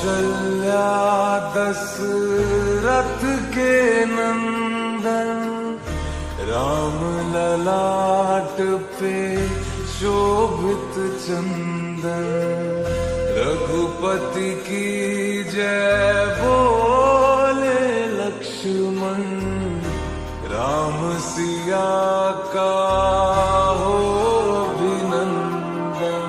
कौशल्या दशरथ के नंदन, राम ललाट पे शोभित चंदन। रघुपति की जय बोले लक्ष्मण, राम सिया का हो अभिनंदन।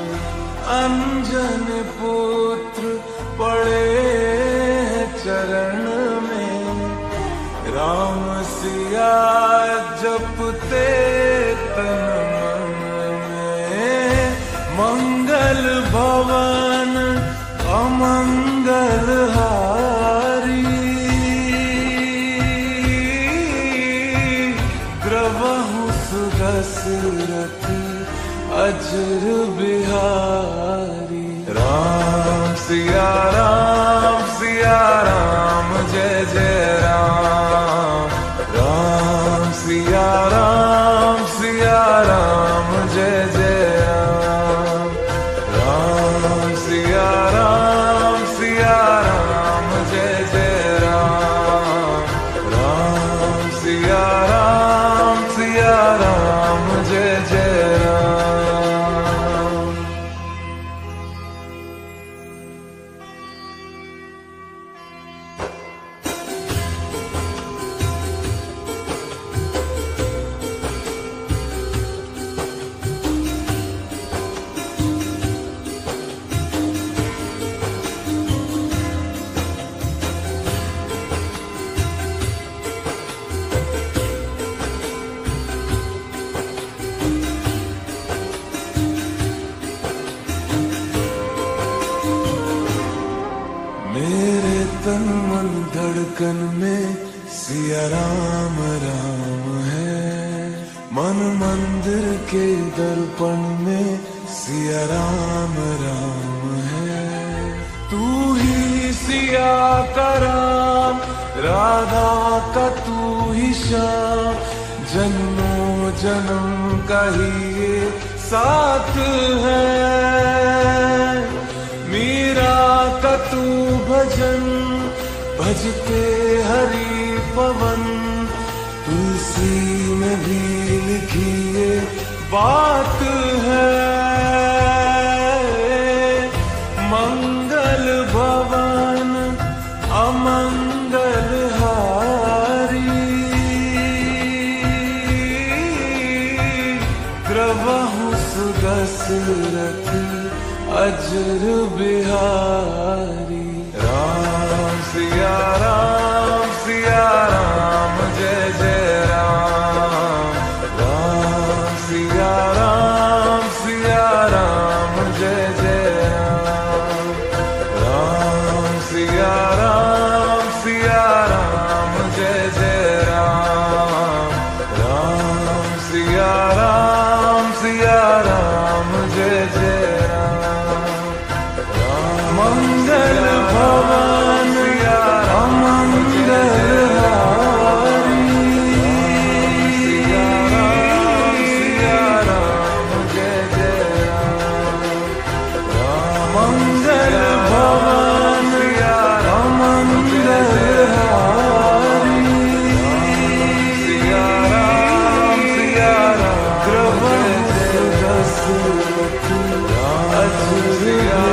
अंजन पुत्र पड़े चरण में, राम सिया जपते तन मन में। मंगल भवन अमंगल हारी, द्रवहु सुदशरथ अजर बिहारी। राम सिया राम जय जय राम। राम सिया राम जय जय राम। राम सिया राम जय जय राम। राम सिया राम जय जय राम। मेरे तन मन धड़कन में सिया राम राम है। मन मंदिर के दर्पण में सिया राम राम है। तू ही सिया का राम, राधा का तू ही श्याम। जन्मों जन्म का ही ये साथ है। मीरा का तू भजन, भजते हरि पवन। तुलसी में भी लिखी ये बात है। मंगल भवन अमंगल हारी, द्रवहु सुदशरथ अजर बिहारी। राम सिया राम जय जय राम। राम सिया राम जय जय राम। राम सिया राम जय जय राम। राम सिया राम जय जय राम। मंगल भवन अमंगल हारी, जय जय राम। मंगल भवन अमंगल हारी, द्रवहु सुदशरथ अजर